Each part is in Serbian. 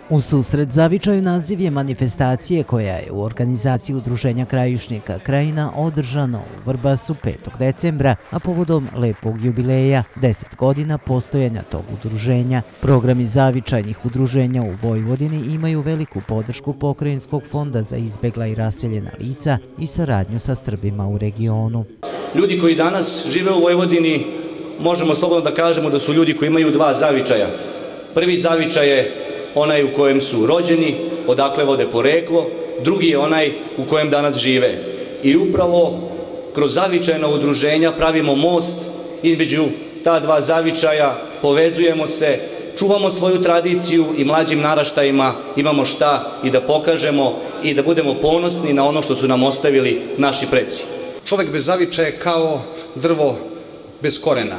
U susret zavičaju naziv je manifestacije koja je u organizaciji Udruženja krajišnika Krajina održano u Vrbasu 5. decembra, a povodom lepog jubileja 10 godina postojanja tog udruženja. Programi zavičajnih udruženja u Vojvodini imaju veliku podršku Pokrajinskog fonda za izbegla i raseljena lica i saradnju sa Srbima u regionu. Ljudi koji danas žive u Vojvodini, možemo slobodno da kažemo da su ljudi koji imaju dva zavičaja. Prvi zavičaj je onaj u kojem su rođeni, odakle vode poreklo, drugi je onaj u kojem danas žive. I upravo kroz zavičajna udruženja pravimo most između ta dva zavičaja, povezujemo se, čuvamo svoju tradiciju i mlađim naraštajima imamo šta i da pokažemo i da budemo ponosni na ono što su nam ostavili naši preci. Čovek bez zavičaja je kao drvo bez korena.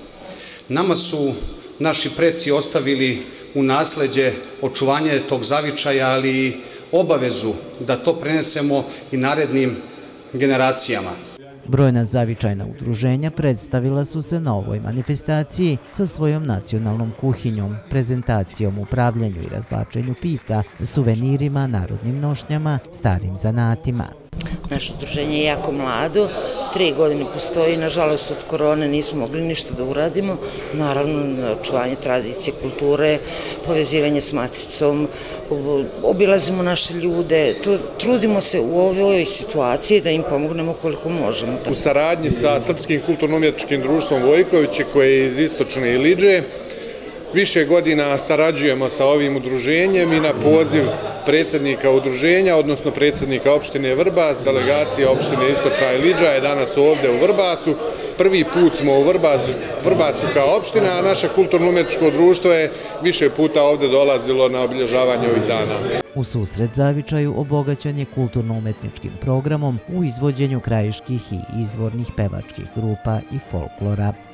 Nama su naši preci ostavili u nasleđe očuvanje tog zavičaja, ali i obavezu da to prenesemo i narednim generacijama. Brojna zavičajna udruženja predstavila su se na ovoj manifestaciji sa svojom nacionalnom kuhinjom, prezentacijom, upravljanju i razvlačenju pita, suvenirima, narodnim nošnjama, starim zanatima. Naše udruženje je jako mlado, 3 godine postoji, nažalost od korone nismo mogli ništa da uradimo, naravno očuvanje tradicije, kulture, povezivanje s maticom, obilazimo naše ljude, trudimo se u ovoj situaciji da im pomognemo koliko možemo. U saradnji sa Srpskim kulturno-umjetničkim društvom Vojkoviće, koje je iz istočne Iliđe, više godina sarađujemo sa ovim udruženjem i na poziv predsjednika udruženja, odnosno predsjednika opštine Vrbas, delegacija opštine Istočna Iliđa je danas ovdje u Vrbasu. Prvi put smo u Vrbasu kao opština, a naše kulturno-umjetničko društvo je više puta ovdje dolazilo na obilježavanje ovih dana. U susret zavičaju obogaćen je kulturno-umetničkim programom u izvođenju krajiških i izvornih pevačkih grupa i folklora.